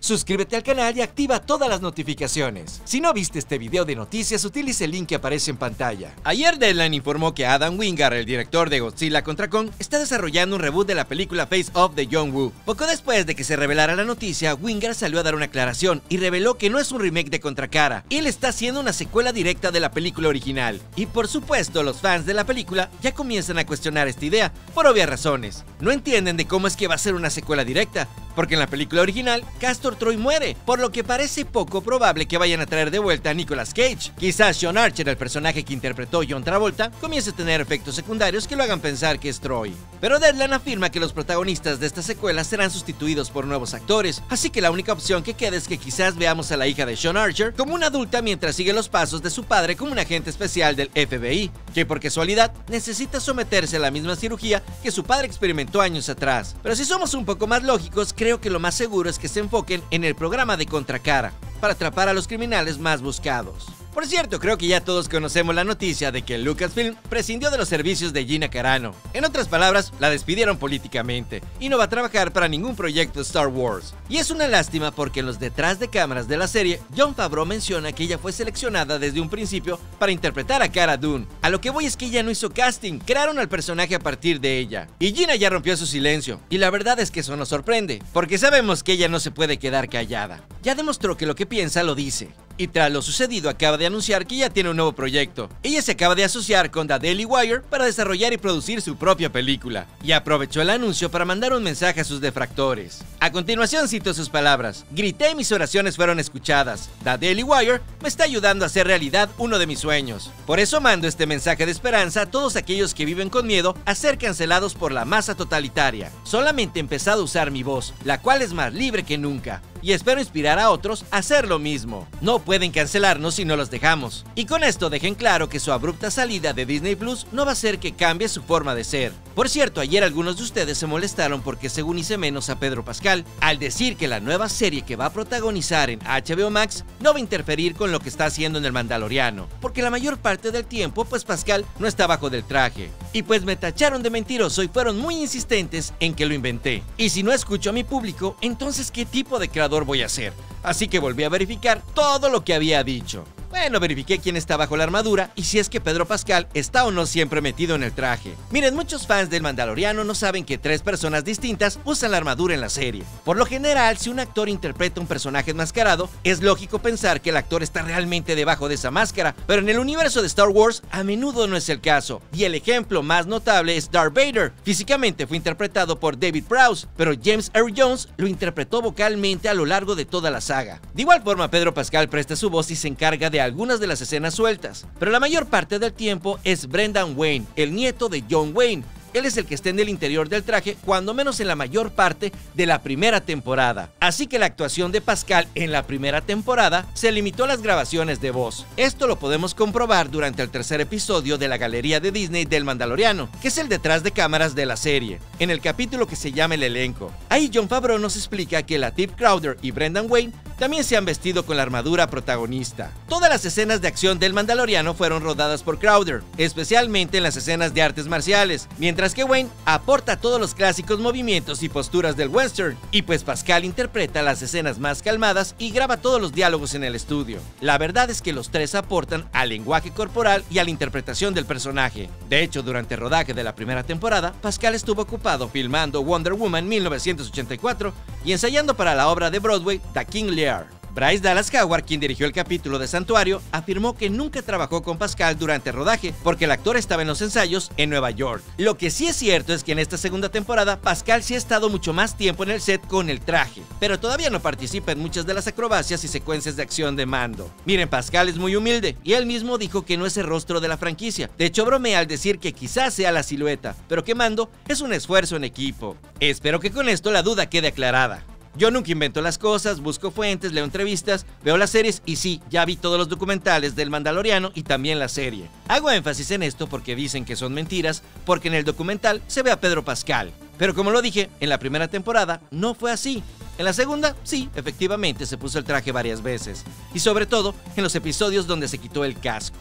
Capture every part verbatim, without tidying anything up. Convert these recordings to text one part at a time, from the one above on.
Suscríbete al canal y activa todas las notificaciones. Si no viste este video de noticias, utilice el link que aparece en pantalla. Ayer Deadline informó que Adam Wingard, el director de Godzilla contra Kong, está desarrollando un reboot de la película Face Off de John Woo. Poco después de que se revelara la noticia, Wingard salió a dar una aclaración y reveló que no es un remake de Contra Cara. Él está haciendo una secuela directa de la película original. Y por supuesto, los fans de la película ya comienzan a cuestionar esta idea, por obvias razones. No entienden de cómo es que va a ser una secuela directa, porque en la película original, Castor Troy muere, por lo que parece poco probable que vayan a traer de vuelta a Nicolas Cage. Quizás Sean Archer, el personaje que interpretó John Travolta, comience a tener efectos secundarios que lo hagan pensar que es Troy. Pero Deadline afirma que los protagonistas de esta secuela serán sustituidos por nuevos actores, así que la única opción que queda es que quizás veamos a la hija de Sean Archer como una adulta mientras sigue los pasos de su padre como un agente especial del F B I, que por casualidad necesita someterse a la misma cirugía que su padre experimentó años atrás. Pero si somos un poco más lógicos, creo que lo más seguro es que se enfoquen en el programa de Contra Cara, para atrapar a los criminales más buscados. Por cierto, creo que ya todos conocemos la noticia de que Lucasfilm prescindió de los servicios de Gina Carano. En otras palabras, la despidieron políticamente y no va a trabajar para ningún proyecto Star Wars. Y es una lástima porque en los detrás de cámaras de la serie, Jon Favreau menciona que ella fue seleccionada desde un principio para interpretar a Cara Dune. A lo que voy es que ella no hizo casting, crearon al personaje a partir de ella. Y Gina ya rompió su silencio, y la verdad es que eso nos sorprende, porque sabemos que ella no se puede quedar callada. Ya demostró que lo que piensa lo dice. Y tras lo sucedido acaba de anunciar que ya tiene un nuevo proyecto. Ella se acaba de asociar con The Daily Wire para desarrollar y producir su propia película. Y aprovechó el anuncio para mandar un mensaje a sus detractores. A continuación cito sus palabras: grité y mis oraciones fueron escuchadas. The Daily Wire me está ayudando a hacer realidad uno de mis sueños. Por eso mando este mensaje de esperanza a todos aquellos que viven con miedo a ser cancelados por la masa totalitaria. Solamente he empezado a usar mi voz, la cual es más libre que nunca. Y espero inspirar a otros a hacer lo mismo. No pueden cancelarnos si no los dejamos. Y con esto dejen claro que su abrupta salida de Disney Plus no va a hacer que cambie su forma de ser. Por cierto, ayer algunos de ustedes se molestaron porque según hice menos a Pedro Pascal, al decir que la nueva serie que va a protagonizar en H B O Max no va a interferir con lo que está haciendo en El Mandaloriano, porque la mayor parte del tiempo pues Pascal no está bajo del traje. Y pues me tacharon de mentiroso y fueron muy insistentes en que lo inventé. Y si no escucho a mi público, entonces ¿qué tipo de creador voy a ser? Así que volví a verificar todo lo que había dicho. Bueno, verifiqué quién está bajo la armadura y si es que Pedro Pascal está o no siempre metido en el traje. Miren, muchos fans del Mandaloriano no saben que tres personas distintas usan la armadura en la serie. Por lo general, si un actor interpreta un personaje enmascarado, es lógico pensar que el actor está realmente debajo de esa máscara, pero en el universo de Star Wars a menudo no es el caso. Y el ejemplo más notable es Darth Vader. Físicamente fue interpretado por David Prowse, pero James Earl Jones lo interpretó vocalmente a lo largo de toda la saga. De igual forma, Pedro Pascal presta su voz y se encarga de algunas de las escenas sueltas, pero la mayor parte del tiempo es Brendan Wayne, el nieto de John Wayne. Él es el que está en el interior del traje, cuando menos en la mayor parte de la primera temporada. Así que la actuación de Pascal en la primera temporada se limitó a las grabaciones de voz. Esto lo podemos comprobar durante el tercer episodio de la galería de Disney del Mandaloriano, que es el detrás de cámaras de la serie, en el capítulo que se llama El Elenco. Ahí Jon Favreau nos explica que Lateef Crowder y Brendan Wayne también se han vestido con la armadura protagonista. Todas las escenas de acción del Mandaloriano fueron rodadas por Crowder, especialmente en las escenas de artes marciales, mientras que Wayne aporta todos los clásicos movimientos y posturas del western, y pues Pascal interpreta las escenas más calmadas y graba todos los diálogos en el estudio. La verdad es que los tres aportan al lenguaje corporal y a la interpretación del personaje. De hecho, durante el rodaje de la primera temporada, Pascal estuvo ocupado filmando Wonder Woman mil novecientos ochenta y cuatro y ensayando para la obra de Broadway The King Lear. Bryce Dallas Howard, quien dirigió el capítulo de Santuario, afirmó que nunca trabajó con Pascal durante el rodaje porque el actor estaba en los ensayos en Nueva York. Lo que sí es cierto es que en esta segunda temporada Pascal sí ha estado mucho más tiempo en el set con el traje, pero todavía no participa en muchas de las acrobacias y secuencias de acción de Mando. Miren, Pascal es muy humilde y él mismo dijo que no es el rostro de la franquicia. De hecho, bromea al decir que quizás sea la silueta, pero que Mando es un esfuerzo en equipo. Espero que con esto la duda quede aclarada. Yo nunca invento las cosas, busco fuentes, leo entrevistas, veo las series y sí, ya vi todos los documentales del Mandaloriano y también la serie. Hago énfasis en esto porque dicen que son mentiras, porque en el documental se ve a Pedro Pascal. Pero como lo dije, en la primera temporada no fue así. En la segunda, sí, efectivamente se puso el traje varias veces. Y sobre todo, en los episodios donde se quitó el casco.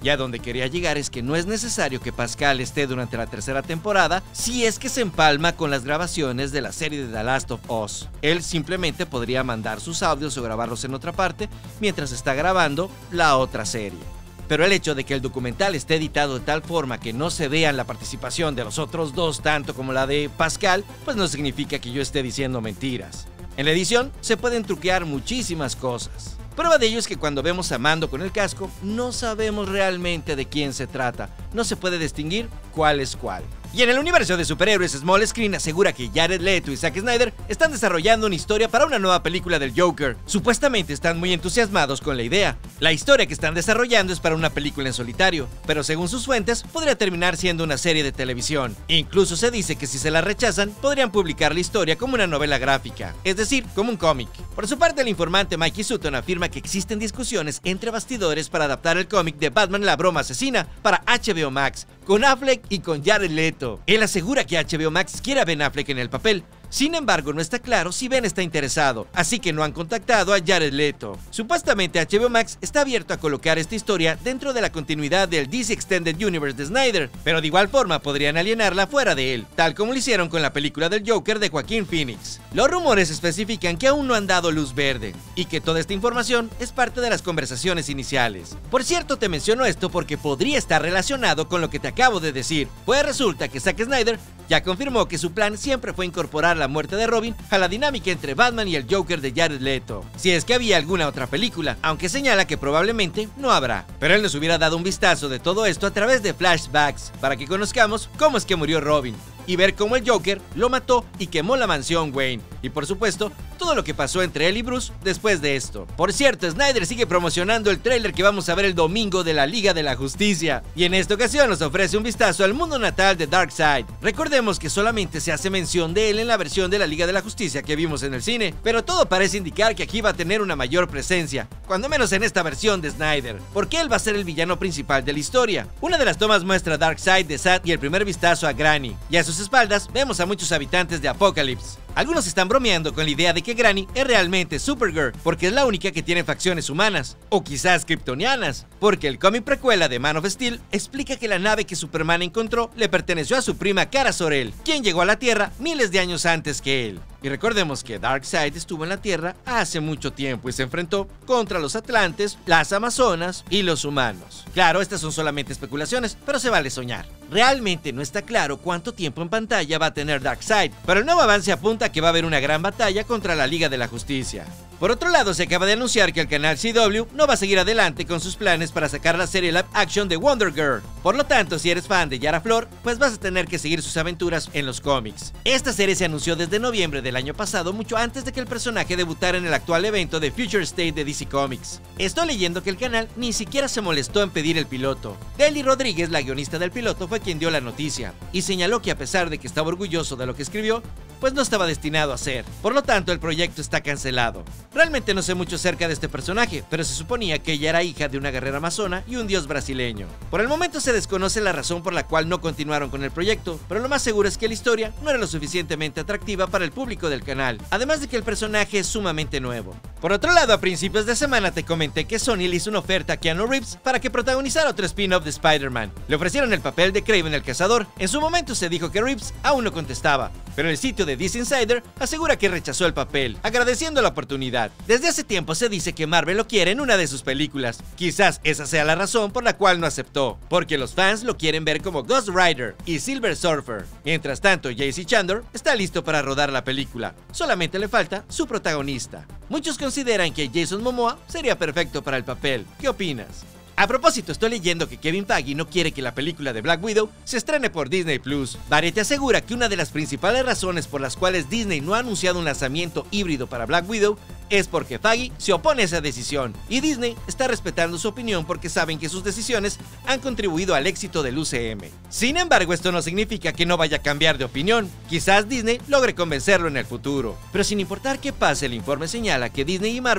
Y a donde quería llegar es que no es necesario que Pascal esté durante la tercera temporada si es que se empalma con las grabaciones de la serie de The Last of Us. Él simplemente podría mandar sus audios o grabarlos en otra parte mientras está grabando la otra serie. Pero el hecho de que el documental esté editado de tal forma que no se vean la participación de los otros dos tanto como la de Pascal, pues no significa que yo esté diciendo mentiras. En la edición se pueden truquear muchísimas cosas. Prueba de ello es que cuando vemos a Mando con el casco, no sabemos realmente de quién se trata. No se puede distinguir cuál es cuál. Y en el universo de superhéroes, Small Screen asegura que Jared Leto y Zack Snyder están desarrollando una historia para una nueva película del Joker. Supuestamente están muy entusiasmados con la idea. La historia que están desarrollando es para una película en solitario, pero según sus fuentes, podría terminar siendo una serie de televisión. Incluso se dice que si se la rechazan, podrían publicar la historia como una novela gráfica, es decir, como un cómic. Por su parte, el informante Mikey Sutton afirma que existen discusiones entre bastidores para adaptar el cómic de Batman la broma asesina para H B O Max, con Affleck y con Jared Leto. Él asegura que H B O Max quiere a Ben Affleck en el papel. Sin embargo, no está claro si Ben está interesado, así que no han contactado a Jared Leto. Supuestamente H B O Max está abierto a colocar esta historia dentro de la continuidad del D C Extended Universe de Snyder, pero de igual forma podrían alienarla fuera de él, tal como lo hicieron con la película del Joker de Joaquin Phoenix. Los rumores especifican que aún no han dado luz verde, y que toda esta información es parte de las conversaciones iniciales. Por cierto, te menciono esto porque podría estar relacionado con lo que te acabo de decir, pues resulta que Zack Snyder ya confirmó que su plan siempre fue incorporar la muerte de Robin a la dinámica entre Batman y el Joker de Jared Leto, si es que había alguna otra película, aunque señala que probablemente no habrá. Pero él nos hubiera dado un vistazo de todo esto a través de flashbacks, para que conozcamos cómo es que murió Robin, y ver cómo el Joker lo mató y quemó la mansión Wayne, y por supuesto, todo lo que pasó entre él y Bruce después de esto. Por cierto, Snyder sigue promocionando el tráiler que vamos a ver el domingo de la Liga de la Justicia, y en esta ocasión nos ofrece un vistazo al mundo natal de Darkseid. Recordemos que solamente se hace mención de él en la versión de la Liga de la Justicia que vimos en el cine, pero todo parece indicar que aquí va a tener una mayor presencia, cuando menos en esta versión de Snyder, porque él va a ser el villano principal de la historia. Una de las tomas muestra a Darkseid de Zod y el primer vistazo a Granny, y a sus espaldas vemos a muchos habitantes de Apokolips. Algunos están bromeando con la idea de que Granny es realmente Supergirl, porque es la única que tiene facciones humanas, o quizás kryptonianas, porque el cómic precuela de Man of Steel explica que la nave que Superman encontró le perteneció a su prima Kara Zor-El, quien llegó a la Tierra miles de años antes que él. Y recordemos que Darkseid estuvo en la Tierra hace mucho tiempo y se enfrentó contra los Atlantes, las Amazonas y los humanos. Claro, estas son solamente especulaciones, pero se vale soñar. Realmente no está claro cuánto tiempo en pantalla va a tener Darkseid, pero el nuevo avance apunta a que va a haber una gran batalla contra la Liga de la Justicia. Por otro lado, se acaba de anunciar que el canal C W no va a seguir adelante con sus planes para sacar la serie live action de Wonder Girl. Por lo tanto, si eres fan de Yara Flor, pues vas a tener que seguir sus aventuras en los cómics. Esta serie se anunció desde noviembre del año pasado, mucho antes de que el personaje debutara en el actual evento de Future State de D C Comics. Estoy leyendo que el canal ni siquiera se molestó en pedir el piloto. Deli Rodríguez, la guionista del piloto, fue quien dio la noticia, y señaló que a pesar de que estaba orgulloso de lo que escribió, pues no estaba destinado a ser. Por lo tanto, el proyecto está cancelado. Realmente no sé mucho acerca de este personaje, pero se suponía que ella era hija de una guerrera amazona y un dios brasileño. Por el momento se desconoce la razón por la cual no continuaron con el proyecto, pero lo más seguro es que la historia no era lo suficientemente atractiva para el público del canal, además de que el personaje es sumamente nuevo. Por otro lado, a principios de semana te comenté que Sony le hizo una oferta a Keanu Reeves para que protagonizara otro spin-off de Spider-Man. Le ofrecieron el papel de Kraven el Cazador. En su momento se dijo que Reeves aún no contestaba, pero el sitio de D C Insider asegura que rechazó el papel, agradeciendo la oportunidad. Desde hace tiempo se dice que Marvel lo quiere en una de sus películas. Quizás esa sea la razón por la cual no aceptó, porque los fans lo quieren ver como Ghost Rider y Silver Surfer. Mientras tanto, J C Chandler está listo para rodar la película, solamente le falta su protagonista. Muchos consideran que Jason Momoa sería perfecto para el papel. ¿Qué opinas? A propósito, estoy leyendo que Kevin Feige no quiere que la película de Black Widow se estrene por Disney Plus. Variety asegura que una de las principales razones por las cuales Disney no ha anunciado un lanzamiento híbrido para Black Widow es porque Feige se opone a esa decisión, y Disney está respetando su opinión porque saben que sus decisiones han contribuido al éxito del U C M. Sin embargo, esto no significa que no vaya a cambiar de opinión. Quizás Disney logre convencerlo en el futuro. Pero sin importar qué pase, el informe señala que Disney y Marvel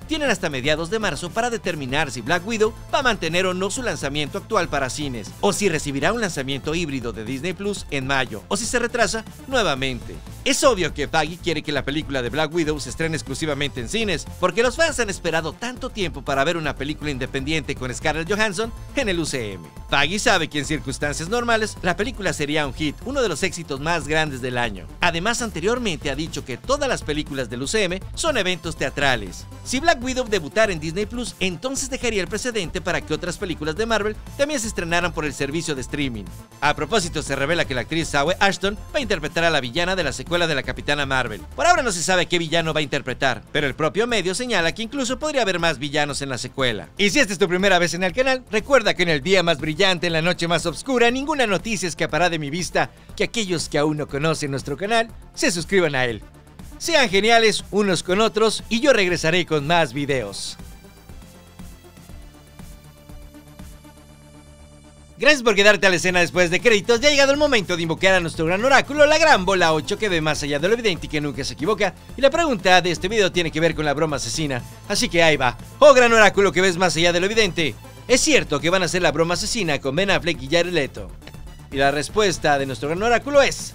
tienen hasta mediados de marzo para determinar si Black Widow va a mantener o no su lanzamiento actual para cines, o si recibirá un lanzamiento híbrido de Disney Plus en mayo, o si se retrasa nuevamente. Es obvio que Feige quiere que la película de Black Widow se estrene exclusivamente en cines, porque los fans han esperado tanto tiempo para ver una película independiente con Scarlett Johansson en el U C M. Feige sabe que en circunstancias normales la película sería un hit, uno de los éxitos más grandes del año. Además, anteriormente ha dicho que todas las películas del U C M son eventos teatrales. Si Black Widow debutara en Disney Plus, entonces dejaría el precedente para que otras películas de Marvel también se estrenaran por el servicio de streaming. A propósito, se revela que la actriz Zoe Ashton va a interpretar a la villana de la secuela de la Capitana Marvel. Por ahora no se sabe qué villano va a interpretar, pero el propio medio señala que incluso podría haber más villanos en la secuela. Y si esta es tu primera vez en el canal, recuerda que en el día más brillante, en la noche más oscura, ninguna noticia escapará de mi vista, que aquellos que aún no conocen nuestro canal se suscriban a él. Sean geniales unos con otros y yo regresaré con más videos. Gracias por quedarte a la escena después de créditos. Ya ha llegado el momento de invocar a nuestro gran oráculo, la gran bola ocho, que ve más allá de lo evidente y que nunca se equivoca. Y la pregunta de este video tiene que ver con la broma asesina, así que ahí va. Oh gran oráculo que ves más allá de lo evidente, ¿es cierto que van a hacer la broma asesina con Ben Affleck y Jared Leto? Y la respuesta de nuestro gran oráculo es...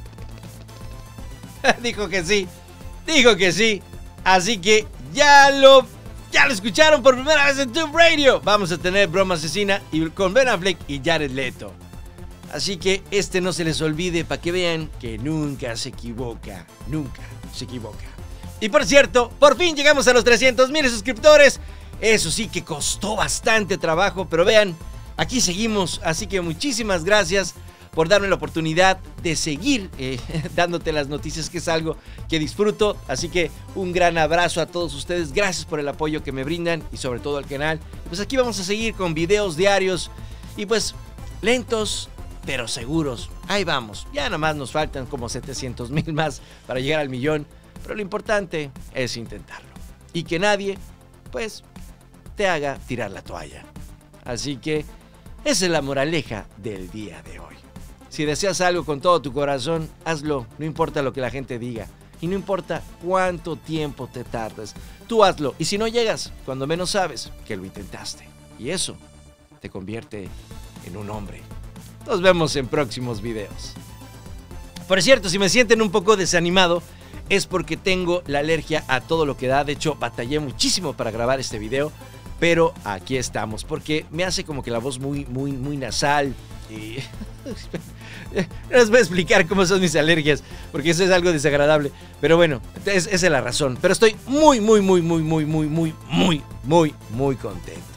dijo que sí, dijo que sí. Así que ya lo... Ya lo escucharon por primera vez en Tube Radio. Vamos a tener broma asesina y con Ben Affleck y Jared Leto. Así que este no se les olvide para que vean que nunca se equivoca. Nunca se equivoca. Y por cierto, por fin llegamos a los trescientos mil suscriptores. Eso sí que costó bastante trabajo, pero vean, aquí seguimos. Así que muchísimas gracias por darme la oportunidad de seguir eh, dándote las noticias, que es algo que disfruto. Así que un gran abrazo a todos ustedes, gracias por el apoyo que me brindan y sobre todo al canal. Pues aquí vamos a seguir con videos diarios y pues lentos pero seguros. Ahí vamos, ya nomás nos faltan como setecientos mil más para llegar al millón, pero lo importante es intentarlo y que nadie pues te haga tirar la toalla. Así que esa es la moraleja del día de hoy. Si deseas algo con todo tu corazón, hazlo, no importa lo que la gente diga. Y no importa cuánto tiempo te tardes, tú hazlo. Y si no llegas, cuando menos sabes que lo intentaste. Y eso te convierte en un hombre. Nos vemos en próximos videos. Por cierto, si me sienten un poco desanimado, es porque tengo la alergia a todo lo que da. De hecho, batallé muchísimo para grabar este video. Pero aquí estamos, porque me hace como que la voz muy, muy, muy nasal. Y... no les voy a explicar cómo son mis alergias, porque eso es algo desagradable. Pero bueno, es, esa es la razón. Pero estoy muy, muy, muy, muy, muy, muy, muy, muy, muy, muy contento.